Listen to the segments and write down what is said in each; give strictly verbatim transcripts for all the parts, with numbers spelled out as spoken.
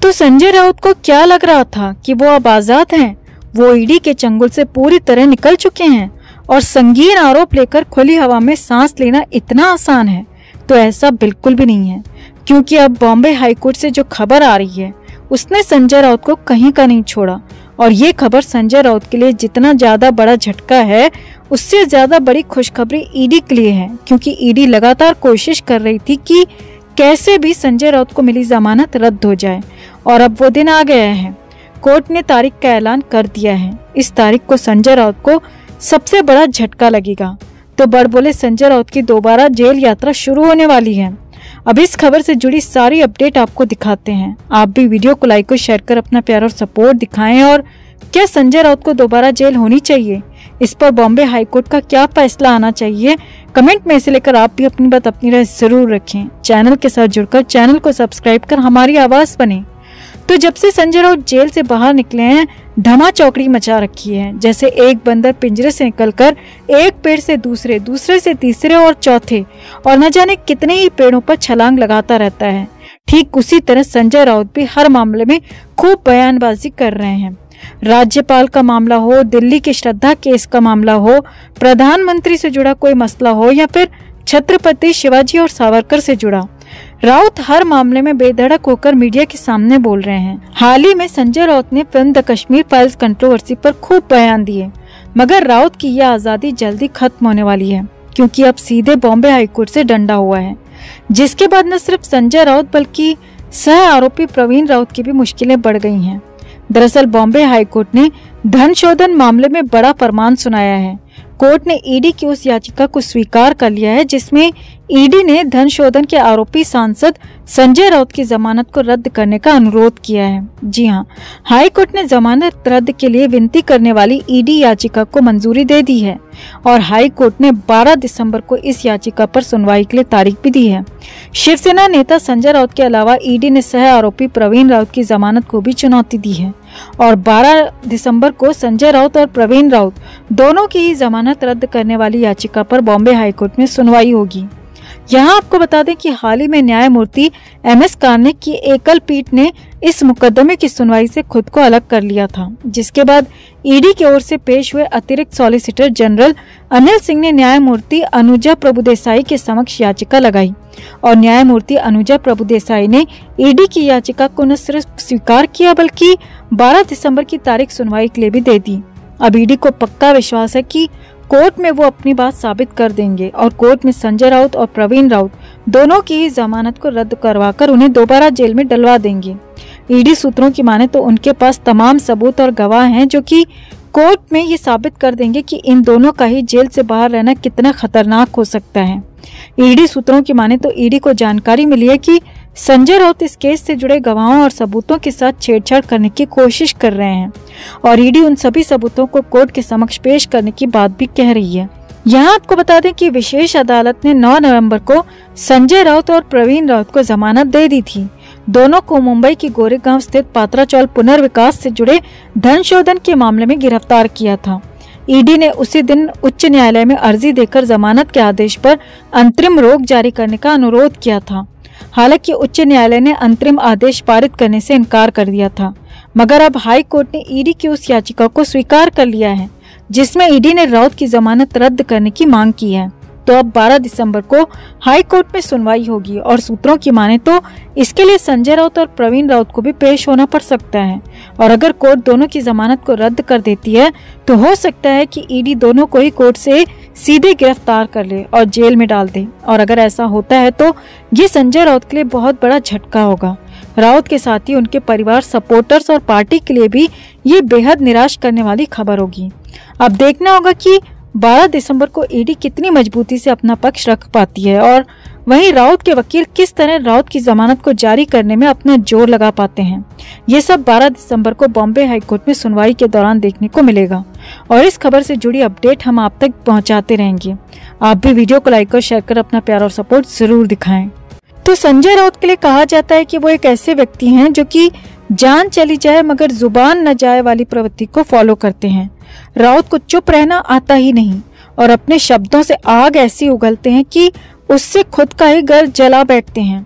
तो संजय राउत को क्या लग रहा था कि वो अब आजाद हैं? वो ईडी के चंगुल से पूरी तरह निकल चुके हैं और संगीन आरोप लेकर खुली हवा में सांस लेना इतना आसान है? तो ऐसा बिल्कुल भी नहीं है, क्योंकि अब बॉम्बे हाईकोर्ट से जो खबर आ रही है उसने संजय राउत को कहीं का नहीं छोड़ा। और ये खबर संजय राउत के लिए जितना ज्यादा बड़ा झटका है, उससे ज्यादा बड़ी खुशखबरी ईडी के लिए है, क्योंकि ईडी लगातार कोशिश कर रही थी कि कैसे भी संजय राउत को मिली जमानत रद्द हो जाए। और अब वो दिन आ गया है। कोर्ट ने तारीख का ऐलान कर दिया है। इस तारीख को संजय राउत को सबसे बड़ा झटका लगेगा। तो बड़बोले संजय राउत की दोबारा जेल यात्रा शुरू होने वाली है। अब इस खबर से जुड़ी सारी अपडेट आपको दिखाते हैं। आप भी वीडियो को लाइक और शेयर कर अपना प्यार और सपोर्ट दिखाएं। और क्या संजय राउत को दोबारा जेल होनी चाहिए? इस पर बॉम्बे हाईकोर्ट का क्या फैसला आना चाहिए? कमेंट में से लेकर आप भी अपनी बात अपनी राय जरूर रखें। चैनल के साथ जुड़कर चैनल को सब्सक्राइब कर हमारी आवाज बने। तो जब से संजय राउत जेल से बाहर निकले हैं, धमा चौकड़ी मचा रखी है। जैसे एक बंदर पिंजरे से निकलकर एक पेड़ से दूसरे, दूसरे से तीसरे और चौथे और न जाने कितने ही पेड़ों पर छलांग लगाता रहता है, ठीक उसी तरह संजय राउत भी हर मामले में खूब बयानबाजी कर रहे हैं। राज्यपाल का मामला हो, दिल्ली के श्रद्धा केस का मामला हो, प्रधानमंत्री से जुड़ा कोई मसला हो या फिर छत्रपति शिवाजी और सावरकर से जुड़ा, राउत हर मामले में बेधड़क होकर मीडिया के सामने बोल रहे हैं। हाल ही में संजय राउत ने film the Kashmir files controversy पर खूब बयान दिए, मगर राउत की यह आजादी जल्दी खत्म होने वाली है, क्योंकि अब सीधे बॉम्बे हाईकोर्ट से डंडा हुआ है, जिसके बाद न सिर्फ संजय राउत बल्कि सह आरोपी प्रवीण राउत की भी मुश्किलें बढ़ गई हैं। दरअसल बॉम्बे हाईकोर्ट ने धन शोधन मामले में बड़ा फरमान सुनाया है। कोर्ट ने ईडी की उस याचिका को स्वीकार कर लिया है जिसमें ईडी ने धन शोधन के आरोपी सांसद संजय राउत की जमानत को रद्द करने का अनुरोध किया है। जी हां, हाई कोर्ट ने जमानत रद्द के लिए विनती करने वाली ईडी याचिका को मंजूरी दे दी है और हाई कोर्ट ने बारह दिसंबर को इस याचिका पर सुनवाई के लिए तारीख भी दी है। शिवसेना नेता संजय राउत के अलावा ईडी ने सह आरोपी प्रवीण राउत की जमानत को भी चुनौती दी है और बारह दिसंबर को संजय राउत और प्रवीण राउत दोनों की ही जमानत रद्द करने वाली याचिका पर बॉम्बे हाईकोर्ट में सुनवाई होगी। यहाँ आपको बता दें कि हाल ही में न्यायमूर्ति एम एस कार्निक की एकल पीठ ने इस मुकदमे की सुनवाई से खुद को अलग कर लिया था, जिसके बाद ईडी की ओर से पेश हुए अतिरिक्त सॉलिसिटर जनरल अनिल सिंह ने न्यायमूर्ति अनुजा प्रभुदेसाई के समक्ष याचिका लगाई और न्यायमूर्ति अनुजा प्रभुदेसाई ने ईडी की याचिका को न सिर्फ स्वीकार किया बल्कि बारह दिसंबर की तारीख सुनवाई के लिए भी दे दी। अब ईडी को पक्का विश्वास है कि कोर्ट में वो अपनी बात साबित कर देंगे और कोर्ट में संजय राउत और प्रवीण राउत दोनों की ही जमानत को रद्द करवाकर उन्हें दोबारा जेल में डलवा देंगे। ईडी सूत्रों की माने तो उनके पास तमाम सबूत और गवाह हैं जो कि कोर्ट में ये साबित कर देंगे कि इन दोनों का ही जेल से बाहर रहना कितना खतरनाक हो सकता है। ईडी सूत्रों की माने तो ईडी को जानकारी मिली है कि संजय राउत इस केस से जुड़े गवाहों और सबूतों के साथ छेड़छाड़ करने की कोशिश कर रहे हैं और ईडी उन सभी सबूतों को कोर्ट के समक्ष पेश करने की बात भी कह रही है। यहाँ आपको बता दें कि विशेष अदालत ने नौ नवंबर को संजय राउत और प्रवीण राउत को जमानत दे दी थी। दोनों को मुंबई की गोरेगांव स्थित पात्राचौल पुनर्विकास से जुड़े धन शोधन के मामले में गिरफ्तार किया था। ईडी ने उसी दिन उच्च न्यायालय में अर्जी देकर जमानत के आदेश पर अंतरिम रोक जारी करने का अनुरोध किया था। हालांकि उच्च न्यायालय ने अंतरिम आदेश पारित करने से इनकार कर दिया था, मगर अब हाई कोर्ट ने ईडी की उस याचिका को स्वीकार कर लिया है जिसमें ईडी ने राउत की जमानत रद्द करने की मांग की है। तो अब बारह दिसंबर को हाई कोर्ट में सुनवाई होगी और सूत्रों की माने तो इसके लिए संजय राउत और प्रवीण राउत को भी पेश होना पड़ सकता है और अगर कोर्ट दोनों की जमानत को रद्द कर देती है तो हो सकता है कि ईडी दोनों को ही कोर्ट से सीधे गिरफ्तार कर ले और जेल में डाल दे। और अगर ऐसा होता है तो ये संजय राउत के लिए बहुत बड़ा झटका होगा। राउत के साथ ही उनके परिवार, सपोर्टर्स और पार्टी के लिए भी ये बेहद निराश करने वाली खबर होगी। अब देखना होगा कि बारह दिसंबर को ईडी कितनी मजबूती से अपना पक्ष रख पाती है और वहीं राउत के वकील किस तरह राउत की जमानत को जारी करने में अपना जोर लगा पाते हैं। ये सब बारह दिसंबर को बॉम्बे हाईकोर्ट में सुनवाई के दौरान देखने को मिलेगा और इस खबर से जुड़ी अपडेट हम आप तक पहुंचाते रहेंगे। आप भी वीडियो को लाइक और शेयर कर अपना प्यार और सपोर्ट जरूर दिखाएं। तो संजय राउत के लिए कहा जाता है कि वो एक ऐसे व्यक्ति हैं जो कि जान चली जाए मगर जुबान न जाए वाली प्रवृत्ति को फॉलो करते हैं। राउत को चुप रहना आता ही नहीं और अपने शब्दों से आग ऐसी उगलते हैं कि उससे खुद का ही घर जला बैठते हैं।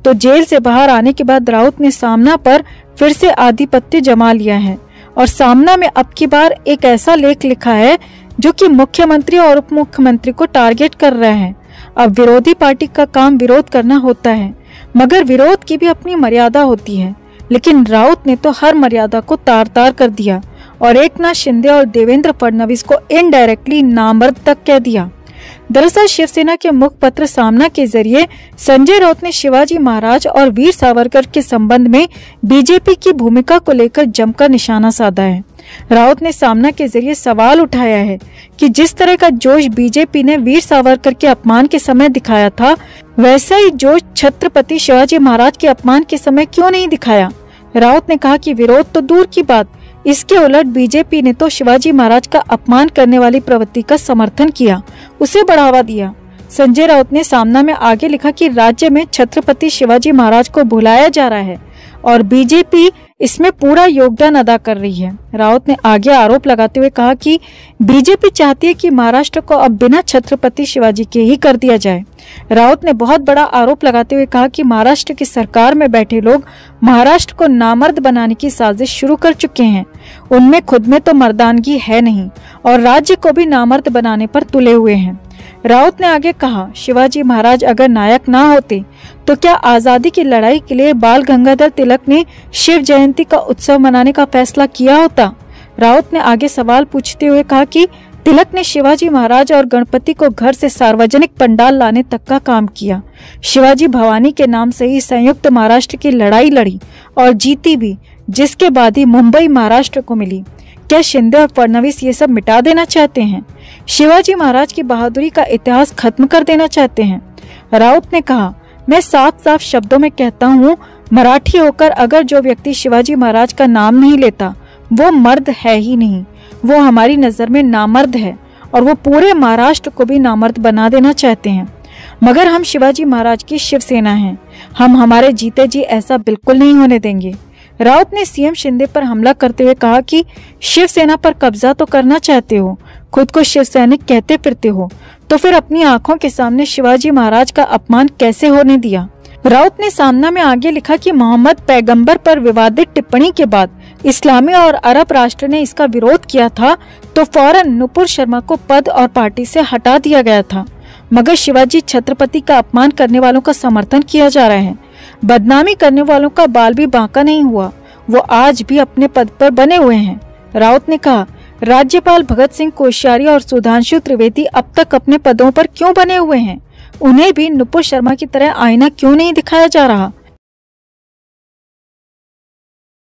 तो जेल से बाहर आने के बाद राउत ने सामना पर फिर से आधिपत्य जमा लिया है और सामना में अब की बार एक ऐसा लेख लिखा है जो कि मुख्यमंत्री और उप मुख्यमंत्री को टारगेट कर रहा है। अब विरोधी पार्टी का काम विरोध करना होता है, मगर विरोध की भी अपनी मर्यादा होती है। लेकिन राउत ने तो हर मर्यादा को तार तार कर दिया और एकनाथ शिंदे और देवेंद्र फडणवीस को इनडायरेक्टली नामर्द तक कह दिया। दरअसल शिवसेना के मुखपत्र सामना के जरिए संजय राउत ने शिवाजी महाराज और वीर सावरकर के संबंध में बीजेपी की भूमिका को लेकर जमकर निशाना साधा है। राउत ने सामना के जरिए सवाल उठाया है कि जिस तरह का जोश बीजेपी ने वीर सावरकर के अपमान के समय दिखाया था, वैसा ही जोश छत्रपति शिवाजी महाराज के अपमान के समय क्यों नहीं दिखाया। राउत ने कहा कि विरोध तो दूर की बात, इसके उलट बीजेपी ने तो शिवाजी महाराज का अपमान करने वाली प्रवृत्ति का समर्थन किया, उसे बढ़ावा दिया। संजय राउत ने सामना में आगे लिखा कि राज्य में छत्रपति शिवाजी महाराज को भुलाया जा रहा है और बीजेपी इसमें पूरा योगदान अदा कर रही है। राउत ने आगे आरोप लगाते हुए कहा कि बीजेपी चाहती है कि महाराष्ट्र को अब बिना छत्रपति शिवाजी के ही कर दिया जाए। राउत ने बहुत बड़ा आरोप लगाते हुए कहा कि महाराष्ट्र की सरकार में बैठे लोग महाराष्ट्र को नामर्द बनाने की साजिश शुरू कर चुके हैं। उनमें खुद में तो मर्दानगी है नहीं और राज्य को भी नामर्द बनाने पर तुले हुए हैं। राउत ने आगे कहा, शिवाजी महाराज अगर नायक ना होते तो क्या आजादी की लड़ाई के लिए बाल गंगाधर तिलक ने शिव जयंती का उत्सव मनाने का फैसला किया होता। राउत ने आगे सवाल पूछते हुए कहा कि तिलक ने शिवाजी महाराज और गणपति को घर से सार्वजनिक पंडाल लाने तक का काम किया। शिवाजी भवानी के नाम से ही संयुक्त महाराष्ट्र की लड़ाई लड़ी और जीती भी, जिसके बाद ही मुंबई महाराष्ट्र को मिली। क्या शिंदे और फडणवीस ये सब मिटा देना चाहते हैं? शिवाजी महाराज की बहादुरी का इतिहास खत्म कर देना चाहते हैं? राउत ने कहा, मैं साफ साफ शब्दों में कहता हूँ, मराठी होकर अगर जो व्यक्ति शिवाजी महाराज का नाम नहीं लेता वो मर्द है ही नहीं, वो हमारी नजर में नामर्द है और वो पूरे महाराष्ट्र को भी नामर्द बना देना चाहते हैं। मगर हम शिवाजी महाराज की शिवसेना हैं, हम हमारे जीते जी ऐसा बिल्कुल नहीं होने देंगे। राउत ने सीएम शिंदे पर हमला करते हुए कहा कि शिवसेना पर कब्जा तो करना चाहते हो, खुद को शिव सैनिक कहते फिरते हो, तो फिर अपनी आंखों के सामने शिवाजी महाराज का अपमान कैसे होने दिया। राउत ने सामना में आगे लिखा कि मोहम्मद पैगंबर पर विवादित टिप्पणी के बाद इस्लामी और अरब राष्ट्र ने इसका विरोध किया था तो फौरन नुपुर शर्मा को पद और पार्टी से हटा दिया गया था। मगर शिवाजी छत्रपति का अपमान करने वालों का समर्थन किया जा रहा है। बदनामी करने वालों का बाल भी बांका नहीं हुआ, वो आज भी अपने पद पर बने हुए हैं। राउत ने कहा, राज्यपाल भगत सिंह कोश्यारी और सुधांशु त्रिवेदी अब तक अपने पदों पर क्यों बने हुए हैं? उन्हें भी नुपुर शर्मा की तरह आईना क्यों नहीं दिखाया जा रहा?